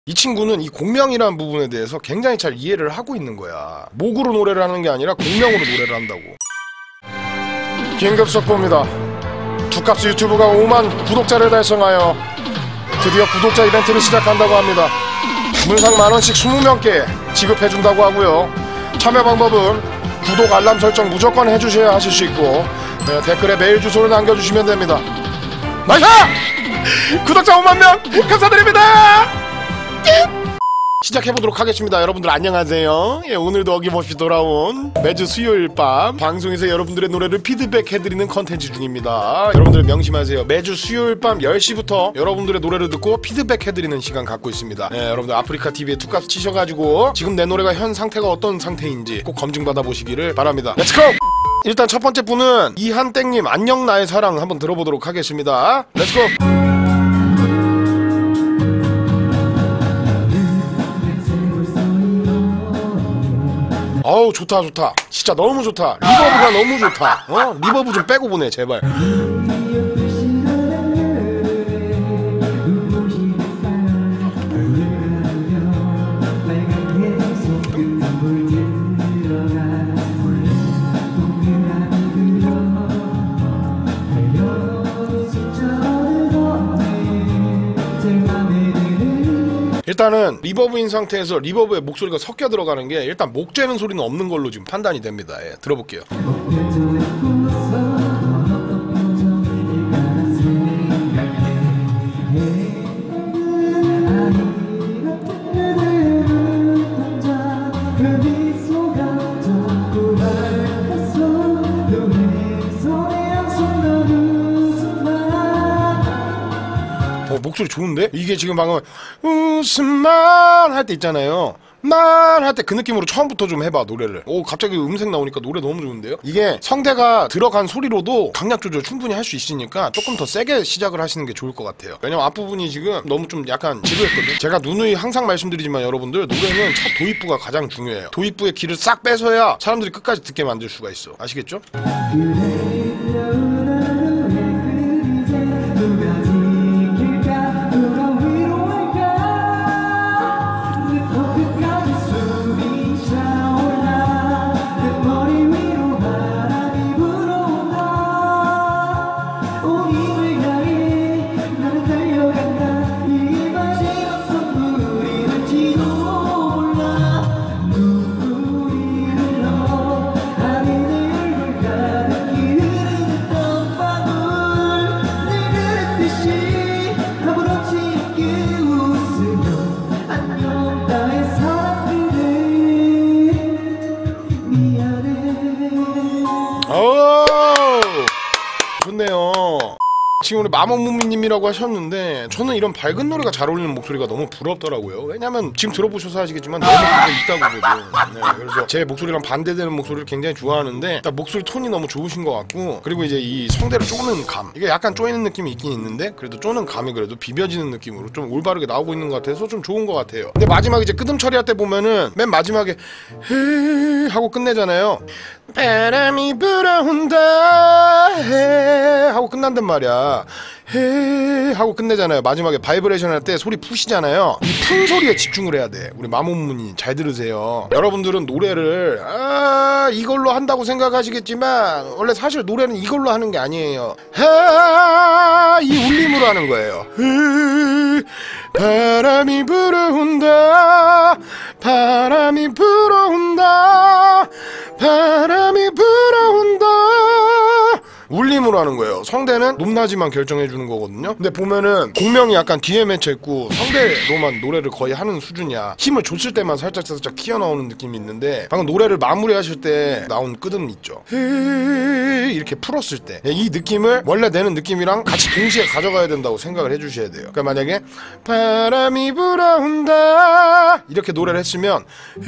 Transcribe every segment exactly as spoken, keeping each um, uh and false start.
이 친구는 이 공명이라는 부분에 대해서 굉장히 잘 이해를 하고 있는 거야. 목으로 노래를 하는 게 아니라 공명으로 노래를 한다고. 긴급 속보입니다. 두캅스 유튜브가 오만 구독자를 달성하여 드디어 구독자 이벤트를 시작한다고 합니다. 문상 만원씩 이십 명께 지급해준다고 하고요. 참여 방법은 구독 알람 설정 무조건 해주셔야 하실 수 있고, 네, 댓글에 메일 주소를 남겨주시면 됩니다. 나이스! 구독자 오만 명 감사드립니다. 시작해보도록 하겠습니다. 여러분들 안녕하세요. 예, 오늘도 어김없이 돌아온 매주 수요일 밤 방송에서 여러분들의 노래를 피드백해드리는 컨텐츠 중입니다. 여러분들 명심하세요. 매주 수요일 밤 열 시부터 여러분들의 노래를 듣고 피드백해드리는 시간 갖고 있습니다. 예, 여러분들 아프리카티비에 투캅스 치셔가지고 지금 내 노래가 현 상태가 어떤 상태인지 꼭 검증받아 보시기를 바랍니다. 렛츠고! 일단 첫 번째 분은 이한땡님 안녕 나의 사랑 한번 들어보도록 하겠습니다. 렛츠고! 어우 좋다 좋다 진짜 너무 좋다. 리버브가 너무 좋다. 어? 리버브 좀 빼고 보내 제발. 일단은 리버브인 상태에서 리버브에 목소리가 섞여 들어가는 게 일단 목 죄는 소리는 없는 걸로 지금 판단이 됩니다. 예, 들어볼게요. 어, 목소리 좋은데? 이게 지금 방금 웃음만 할 때 있잖아요. 만 할 때 그 느낌으로 처음부터 좀 해봐 노래를. 오 갑자기 음색 나오니까 노래 너무 좋은데요? 이게 성대가 들어간 소리로도 강약 조절 충분히 할 수 있으니까 조금 더 세게 시작을 하시는 게 좋을 것 같아요. 왜냐면 앞부분이 지금 너무 좀 약간 지루했거든. 제가 누누이 항상 말씀드리지만 여러분들 노래는 첫 도입부가 가장 중요해요. 도입부의 기를 싹 빼서야 사람들이 끝까지 듣게 만들 수가 있어. 아시겠죠? 좋네요. 지금 우리 마모무미님이라고 하셨는데 저는 이런 밝은 노래가 잘 어울리는 목소리가 너무 부럽더라고요. 왜냐면 지금 들어보셔서 아시겠지만 내 목소리가 있다고 그러거든. 네, 그래서 제 목소리랑 반대되는 목소리를 굉장히 좋아하는데 일단 목소리 톤이 너무 좋으신 것 같고, 그리고 이제 이 성대를 쪼는 감, 이게 약간 쪼이는 느낌이 있긴 있는데 그래도 쪼는 감이 그래도 비벼지는 느낌으로 좀 올바르게 나오고 있는 것 같아서 좀 좋은 것 같아요. 근데 마지막에 이제 끄듬 처리할 때 보면은 맨 마지막에 헤 하고 끝내잖아요. 바람이 불어온다 해 하고 끝난단 말이야. 헤 하고 끝내잖아요. 마지막에 바이브레이션 할 때 소리 푸시잖아요. 이 푼 소리에 집중을 해야 돼. 우리 마모문이 잘 들으세요. 여러분들은 노래를 아 이걸로 한다고 생각하시겠지만 원래 사실 노래는 이걸로 하는 게 아니에요. 하이 울림으로 하는 거예요. 헤 바람이 불어온다 바람이 불어온다 바람이 불어온다 울림으로 하는 거예요. 성대는 높낮이만 결정해주는 거거든요. 근데 보면은 공명이 약간 뒤에 맺혀있고 성대로만 노래를 거의 하는 수준이야. 힘을 줬을 때만 살짝 살짝 튀어나오는 느낌이 있는데 방금 노래를 마무리하실 때 나온 끄듬 있죠. 이렇게 풀었을 때 이 느낌을 원래 내는 느낌이랑 같이 동시에 가져가야 된다고 생각을 해주셔야 돼요. 그러니까 만약에 바람이 불어온다 이렇게 노래를 했으면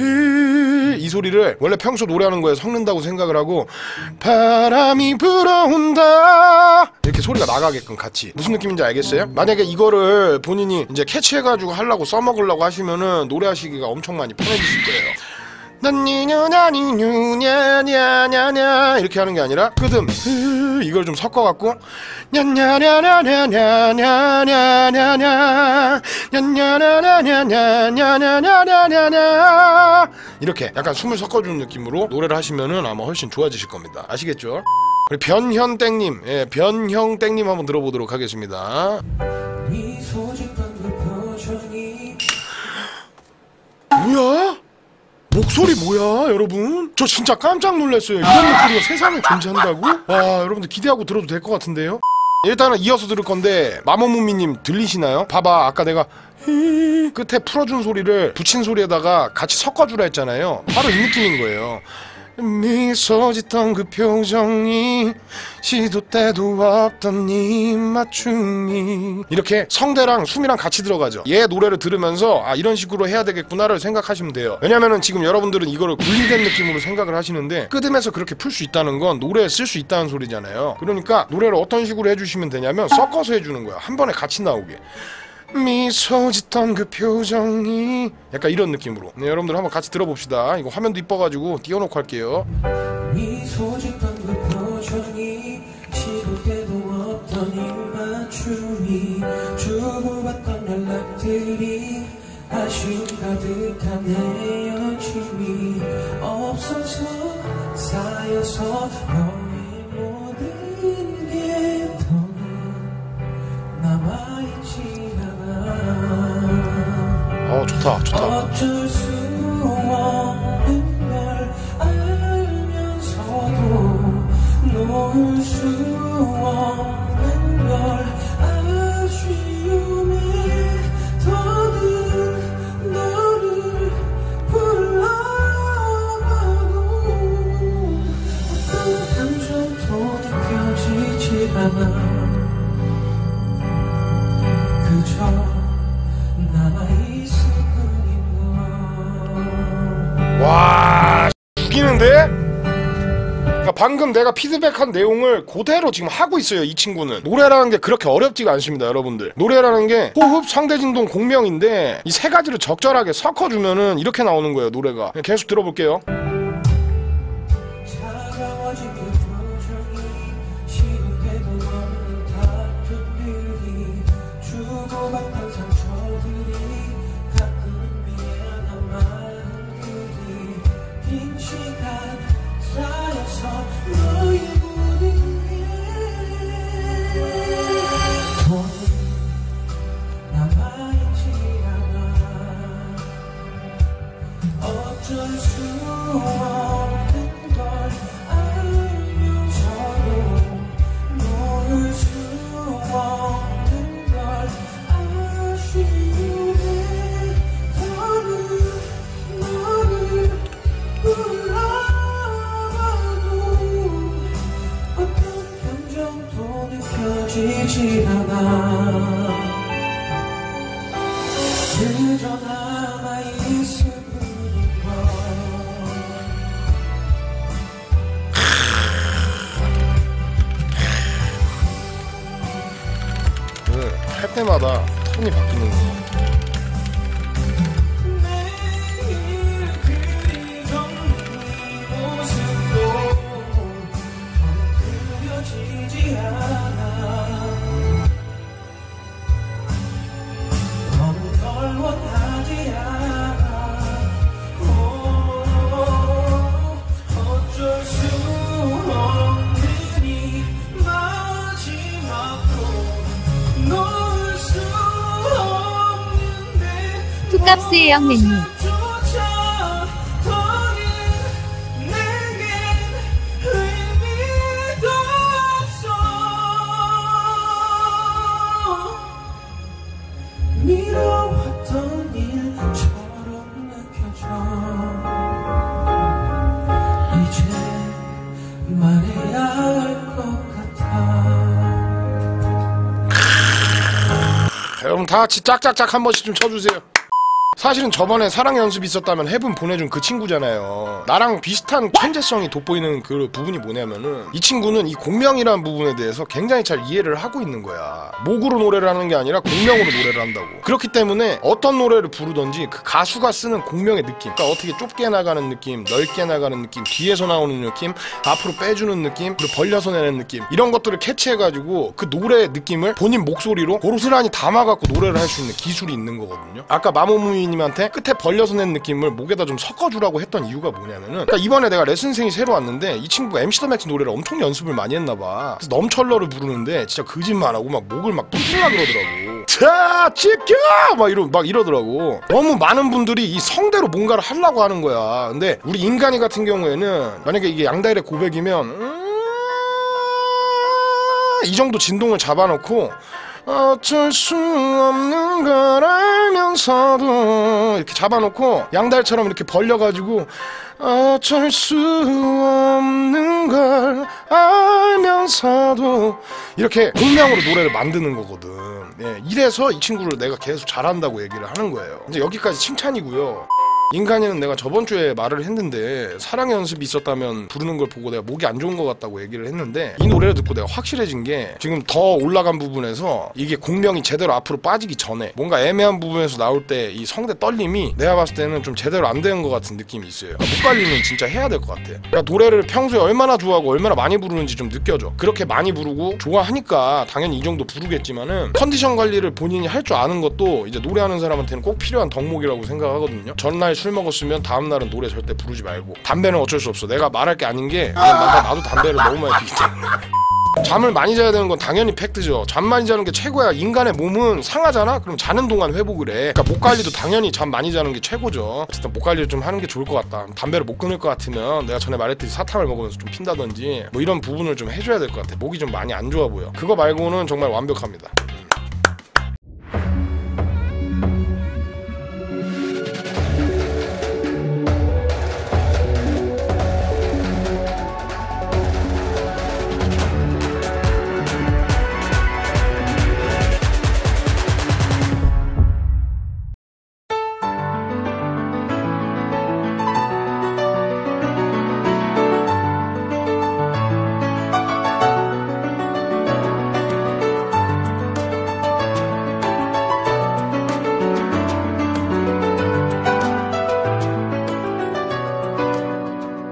이 소리를 원래 평소 노래하는 거에 섞는다고 생각을 하고 바람이 불어온다 온다 이렇게 소리가 나가게끔 같이. 무슨 느낌인지 알겠어요? 만약에 이거를 본인이 이제 캐치해가지고 하려고 써먹으려고 하시면은 노래하시기가 엄청 많이 편해지실 거예요. 난니냐냐니냐냐냐냐 이렇게 하는 게 아니라 끄듬 이걸 좀 섞어갖고 냐냐냐냐냐냐냐냐냐 냐냐냐냐냐냐냐냐냐 이렇게 약간 숨을 섞어주는 느낌으로 노래를 하시면은 아마 훨씬 좋아지실 겁니다. 아시겠죠? 우리 변현땡님, 예, 변형땡님 한번 들어보도록 하겠습니다. 뭐야? 목소리 뭐야 여러분? 저 진짜 깜짝 놀랐어요. 이런 목소리가 세상에 존재한다고? 와, 여러분들 기대하고 들어도 될 것 같은데요? 일단은 이어서 들을 건데 마모무미님 들리시나요? 봐봐, 아까 내가 끝에 풀어준 소리를 붙인 소리에다가 같이 섞어주라 했잖아요. 바로 이 느낌인 거예요. 미소 짓던 그 표정이 시도 때도 없던 이 맞춤이 이렇게 성대랑 숨이랑 같이 들어가죠. 얘 노래를 들으면서 아 이런 식으로 해야 되겠구나를 생각하시면 돼요. 왜냐면은 지금 여러분들은 이거를 분리된 느낌으로 생각을 하시는데 끄듬에서 그렇게 풀 수 있다는 건 노래에 쓸 수 있다는 소리잖아요. 그러니까 노래를 어떤 식으로 해주시면 되냐면 섞어서 해주는 거야. 한 번에 같이 나오게. 미소 짓던 그 표정이 약간 이런 느낌으로. 네, 여러분들 한번 같이 들어봅시다. 이거 화면도 이뻐가지고 띄워놓고 할게요. 미소 짓던 그 표정이 시도 때도 없던 입맞춤이 주고받던 연락들이 아쉬움 가득한 헤어짐이 없어서 쌓여서 너의 모든 게 더는 남아있지 어 좋다 좋다. 어쩔 수 없는 걸 알면서도 놓을 수 없는 걸 아쉬움에 더는 너를 불러봐도 어떤 감정도 느껴지지 않아. 그저 와, 죽이는데? 그러니까 방금 내가 피드백한 내용을 그대로 지금 하고 있어요. 이 친구는 노래라는 게 그렇게 어렵지가 않습니다. 여러분들 노래라는 게 호흡, 상대진동, 공명인데 이 세 가지를 적절하게 섞어주면은 이렇게 나오는 거예요. 노래가. 계속 들어볼게요. 어쩔 수 없는 걸 알면서도 놓을 수 없는 걸 아쉬움에 더는 너를 불러봐도 어떤 감정도 느껴지지 않아. 그저 남아있을 할 때마다 톤이 바뀌는 거. 투값스의 영맨님 미뤄왔던 일처럼 느껴져. 이제 말해야 할 것 같아. 여러분 다 같이 짝짝짝 한 번씩 좀 쳐주세요. 사실은 저번에 사랑 연습 있었다면 해분 보내준 그 친구잖아요. 나랑 비슷한 천재성이 돋보이는 그 부분이 뭐냐면은 이 친구는 이 공명이라는 부분에 대해서 굉장히 잘 이해를 하고 있는 거야. 목으로 노래를 하는 게 아니라 공명으로 노래를 한다고. 그렇기 때문에 어떤 노래를 부르던지 그 가수가 쓰는 공명의 느낌, 그러니까 어떻게 좁게 나가는 느낌, 넓게 나가는 느낌, 뒤에서 나오는 느낌, 앞으로 빼주는 느낌, 그리고 벌려서 내는 느낌, 이런 것들을 캐치해가지고 그 노래의 느낌을 본인 목소리로 고스란히 담아갖고 노래를 할 수 있는 기술이 있는 거거든요. 아까 마모무이님한테 끝에 벌려서 낸 느낌을 목에다 좀 섞어주라고 했던 이유가 뭐냐면은, 그러니까 이번에 내가 레슨생이 새로 왔는데 이 친구가 엠씨 더 맥스 노래를 엄청 연습을 많이 했나봐. 그래서 넘철러를 부르는데 진짜 거짓말하고 막 목을 막 뚫뚫라 그러더라고. 자 지켜! 막 이러 막 이러더라고. 너무 많은 분들이 이 성대로 뭔가를 하려고 하는 거야. 근데 우리 인간이 같은 경우에는 만약에 이게 양다일의 고백이면 음... 이 정도 진동을 잡아놓고 어쩔 수 없는 걸 알면서도 이렇게 잡아놓고 양달처럼 이렇게 벌려가지고 어쩔 수 없는 걸 알면서도 이렇게 공명으로 노래를 만드는 거거든. 예, 이래서 이 친구를 내가 계속 잘한다고 얘기를 하는 거예요. 이제 여기까지 칭찬이고요. 인간이는 내가 저번 주에 말을 했는데 사랑 연습이 있었다면 부르는 걸 보고 내가 목이 안 좋은 것 같다고 얘기를 했는데 이 노래를 듣고 내가 확실해진 게 지금 더 올라간 부분에서 이게 공명이 제대로 앞으로 빠지기 전에 뭔가 애매한 부분에서 나올 때 이 성대 떨림이 내가 봤을 때는 좀 제대로 안 되는 것 같은 느낌이 있어요. 그러니까 목 관리는 진짜 해야 될 것 같아. 그러니까 노래를 평소에 얼마나 좋아하고 얼마나 많이 부르는지 좀 느껴져. 그렇게 많이 부르고 좋아하니까 당연히 이 정도 부르겠지만은 컨디션 관리를 본인이 할 줄 아는 것도 이제 노래하는 사람한테는 꼭 필요한 덕목이라고 생각하거든요. 전날 술 먹었으면 다음날은 노래 절대 부르지 말고. 담배는 어쩔 수 없어. 내가 말할 게 아닌 게 그냥 나, 나도 담배를 너무 많이 피기 때문에. 잠을 많이 자야 되는 건 당연히 팩트죠. 잠 많이 자는 게 최고야. 인간의 몸은 상하잖아? 그럼 자는 동안 회복을 해. 그러니까 목 관리도 당연히 잠 많이 자는 게 최고죠. 어쨌든 목 관리를 좀 하는 게 좋을 것 같다. 담배를 못 끊을 것 같으면 내가 전에 말했듯이 사탕을 먹으면서 좀 핀다든지 뭐 이런 부분을 좀 해줘야 될 것 같아. 목이 좀 많이 안 좋아 보여. 그거 말고는 정말 완벽합니다.